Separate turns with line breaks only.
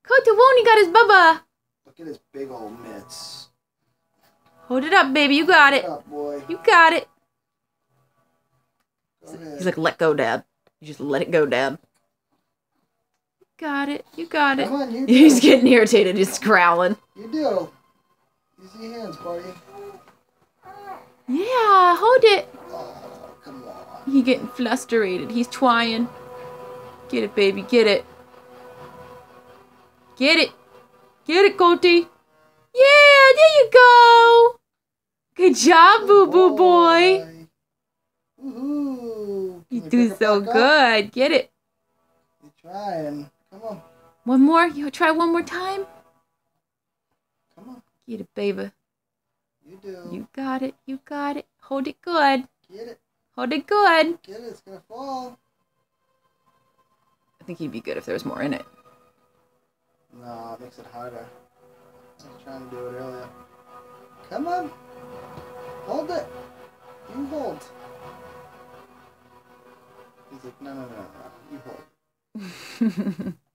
Kotawoni got his bubba.
Look at his big old mitts.
Hold it up, baby. You got it.
Good up, boy.
You got it.
Go ahead.
He's like, let go, Dad. You just let it go, Dad. You got it. You got it.
Come on, you do.
He's getting irritated. He's growling.
You do. Easy hands, buddy.
Yeah, hold it.
Oh, come on.
He getting flustered. He's trying. Get it, baby. Get it. Get it. Get it, Coty. Yeah, there you go. Good job, boo-boo boy.
Woohoo.
You do so good. Get it.
You're trying. Come on.
One more? You try one more time?
Come on.
Get it, baby.
You do.
You got it. You got it. Hold it good.
Get it.
Hold it good.
Get it. It's going to fall.
I think he'd be good if there was more in it.
No, it makes it harder. I was trying to do it earlier. Come on. Hold it. You hold. He's like, no. You hold.